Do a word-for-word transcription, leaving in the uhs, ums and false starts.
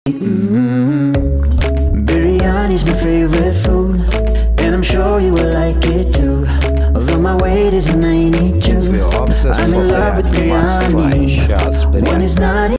Mm-hmm. Biryani's my favorite food, and I'm sure you will like it too. Although my weight is ninety-two, I'm in love with biryani. One is not